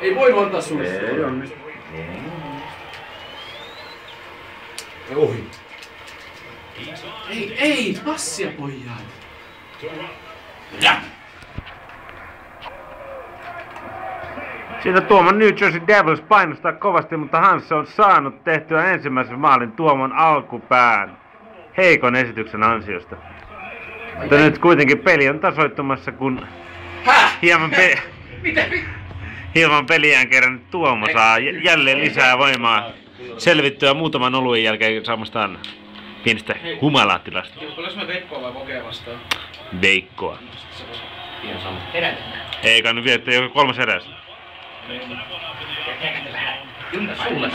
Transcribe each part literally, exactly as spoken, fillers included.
Ei voi antaa sulle. Ei onnistu. Ohi. Ei, ei, passia pojat. Ja. Siinä Tuomon New Jersey Devils painostaa kovasti, mutta Hans on saanut tehtyä ensimmäisen maalin Tuomon alkupään heikon esityksen ansiosta. Mutta nyt kuitenkin peli on tasoittumassa, kun hieman, pe hieman peliään kerran Tuomo saa jälleen lisää voimaa selvittyä muutaman oluen jälkeen saamastaan pienestä humalaattilasta. Olis mä Veikkoa vai Vokea vastaan? Veikkoa. Ihan sama. Herätetään. Ei kai nyt viettä joka kolmas eräs. Sulle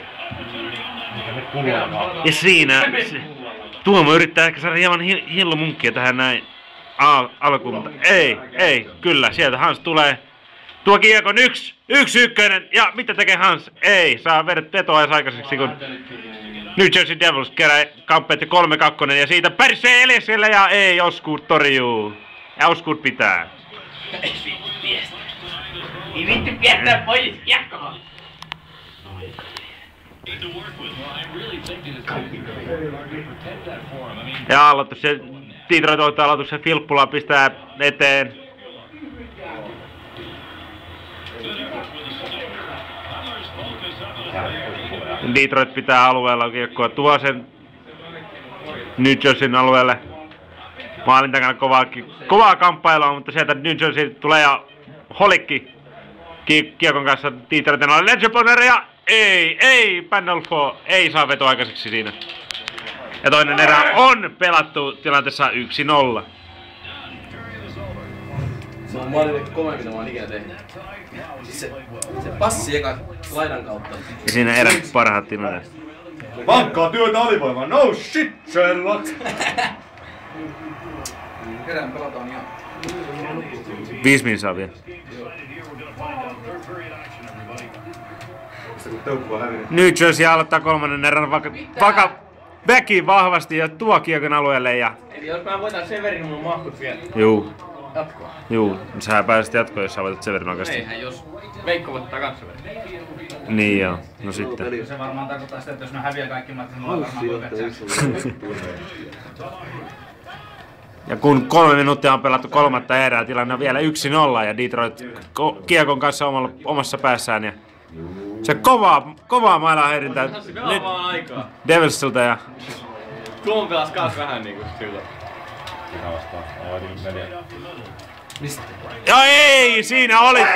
Ja siinä se, Tuomo yrittää ehkä saada hieman hi hillomunkkia tähän näin al alkuun, mutta ei, ei, kyllä, sieltä Hans tulee. Tuo kiekon yksi, yksi ykkönen, ja mitä tekee Hans? Ei, saa vedet vetoa edes aikaiseksi, kun New Jersey Devils kerää kamppeetti kolme kakkonen, ja siitä pärsee Eliaselle, ja ei, Osgood torjuu. Ja Osgood pitää. Ei vittu piestä. Ei vittu piestä pois, jatkoon. Ja aloitus se Detroit ottaa aloituksen, Filppula pistää eteen. Detroit pitää alueella kiekkoa, tuo sen New Jerseyn alueelle. Maalin takana kovaa, kovaa kamppailua, mutta sieltä New Jersey tulee ja Holikki kiekon kanssa Detroitin alle. Ledgerboner ja ei, ei, Pandolfo ei saa vetoa aikaiseksi siinä. Ja toinen erä on pelattu tilanteessa yksi nolla. Se on maalin kovempi, mitä mä oon ikinä tehnyt. Siis se, se passi eka laidan kautta. Ja siinä erän parhaat tilanteet. Vankkaa työtä alivoimaa, no shit, Sherlock! Kerään pelataan ihan. Viisi minsaa vielä. New Jersey aloittaa kolmannen erän vaka, vaka väki vahvasti ja tuo kiekon alueelle ja... Eli jos mä voitan Severin, mun mahkut vielä. Juu. Jatkoa. Juu, sä pääset jatkoon, jos sä voitat Severin oikeasti. Eihän jos Veikko voittaa kans Severin. Niin joo, no sitten. Se varmaan tarkoittaa sitä, että jos ne häviää kaikki matkat, niin mulla varmaan Ja kun kolme minuuttia on pelattu kolmatta erää, tilanne on vielä yksi nolla ja Detroit kiekon kanssa omalla, omassa päässään. Ja se kovaa, kovaa mailaa häirintää nyt Devilsiltä ja... Tuon pelas kans vähän niinku sillä. Mitä vastaan? Ai niin neljä. Mistä? Ja ei, siinä oli... Ei!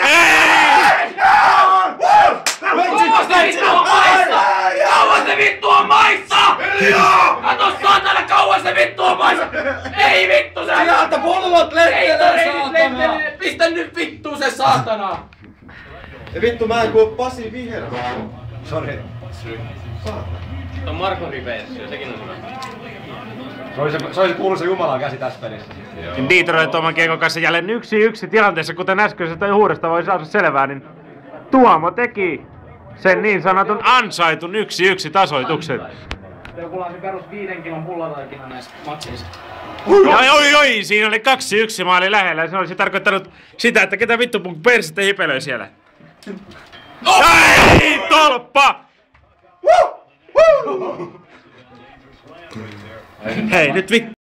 Kauan se vittu on maissa! Kauan se vittu on maissa! Kato saatana, kauan se vittu on maissa! Ei vittu se! Sieltä polvot lentelee, saatana! Pistä nyt vittu se saatana! Ja vittu mä en kuule Pasi Viherä. Sori. On Marko Riversio, sekin on hyvä. Se olisi, se olisi kuuluisa Jumalan käsi tässä pelissä. Detroit oman kiekon kanssa jälleen yksi yksi tilanteessa, kuten äskeisestä uudesta voi saada selvää, niin Tuomo teki sen niin sanotun ansaitun yksi yksi tasoituksen. Jokulla on se perus viiden kilon pullataikina näissä matseissa. Oi, oi, oi, siinä oli kaksi yksi maali lähellä ja se olisi tarkoittanut sitä, että ketä vittu mun persettä hipelöi siellä. Oh! Ei, tolppa! Hei, nyt vittu!